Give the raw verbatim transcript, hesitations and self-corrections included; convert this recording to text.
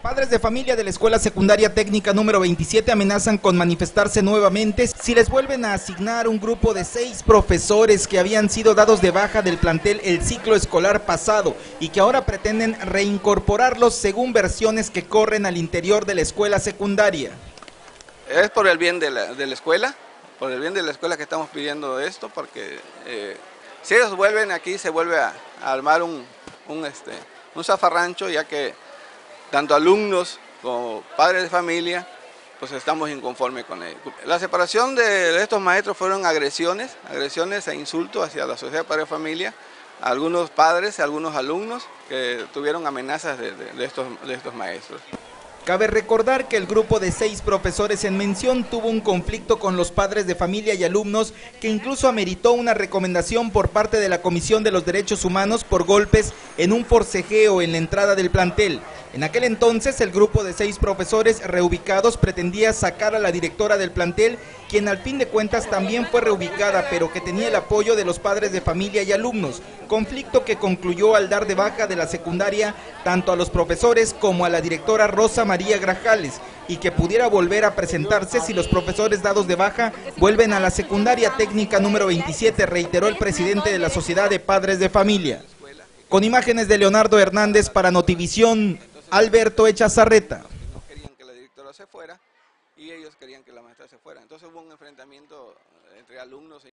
Padres de familia de la Escuela Secundaria Técnica número veintisiete amenazan con manifestarse nuevamente si les vuelven a asignar un grupo de seis profesores que habían sido dados de baja del plantel el ciclo escolar pasado y que ahora pretenden reincorporarlos según versiones que corren al interior de la escuela secundaria. Es por el bien de la, de la escuela, por el bien de la escuela que estamos pidiendo esto, porque eh, si ellos vuelven aquí se vuelve a, a armar un, un, este, un zafarrancho, ya que tanto alumnos como padres de familia, pues estamos inconformes con ello. La separación de estos maestros fueron agresiones, agresiones e insultos hacia la sociedad de padres de familia, a algunos padres, a algunos alumnos que tuvieron amenazas de, de, de, estos, de estos maestros. Cabe recordar que el grupo de seis profesores en mención tuvo un conflicto con los padres de familia y alumnos que incluso ameritó una recomendación por parte de la Comisión de los Derechos Humanos por golpes en un forcejeo en la entrada del plantel. En aquel entonces el grupo de seis profesores reubicados pretendía sacar a la directora del plantel, quien al fin de cuentas también fue reubicada, pero que tenía el apoyo de los padres de familia y alumnos, conflicto que concluyó al dar de baja de la secundaria tanto a los profesores como a la directora Rosa María Grajales, y que pudiera volver a presentarse si los profesores dados de baja vuelven a la secundaria técnica número veintisiete, reiteró el presidente de la Sociedad de Padres de Familia. Con imágenes de Leonardo Hernández para Notivisión, Alberto Echazarreta. No querían que la directora se fuera y ellos querían que la maestra se fuera. Entonces hubo un enfrentamiento entre alumnos y